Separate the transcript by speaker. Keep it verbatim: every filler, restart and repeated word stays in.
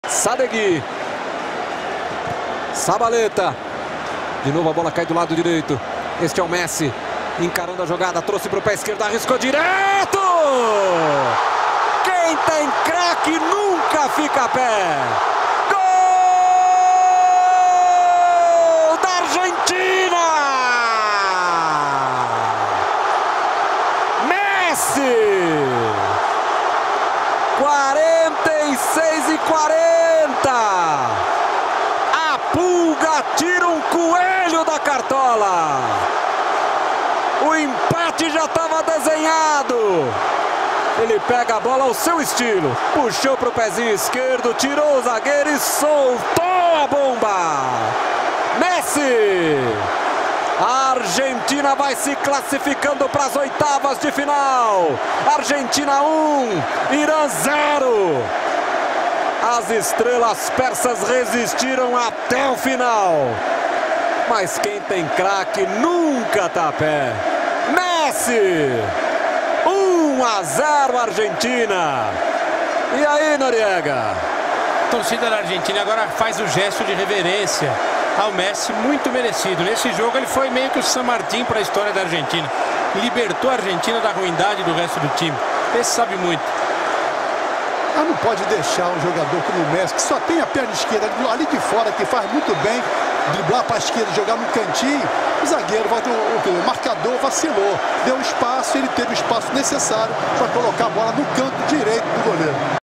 Speaker 1: Sadegui. Zabaleta. De novo a bola cai do lado direito. Este é o Messi. Encarando a jogada. Trouxe para o pé esquerdo. Arriscou direto. Quem tem craque nunca fica a pé. Gol da Argentina. Messi. quarenta e seis e quarenta. A pulga tira um coelho da cartola. O empate já estava desenhado. Ele pega a bola ao seu estilo. Puxou para o pezinho esquerdo, tirou o zagueiro e soltou a bomba. Messi. A Argentina vai se classificando para as oitavas de final. Argentina um, Irã zero. As estrelas persas resistiram até o final. Mas quem tem craque nunca tá a pé. Messi. um a zero Argentina. E aí, Noriega?
Speaker 2: A torcida da Argentina agora faz o gesto de reverência ao Messi, muito merecido. Nesse jogo ele foi meio que o San Martín para a história da Argentina. Libertou a Argentina da ruindade do resto do time. Esse sabe muito.
Speaker 3: Ah, não pode deixar um jogador como o Messi, que só tem a perna esquerda ali de fora, que faz muito bem, driblar para a esquerda, jogar no cantinho. O zagueiro, o, o marcador vacilou, deu espaço, ele teve o espaço necessário para colocar a bola no canto direito do goleiro.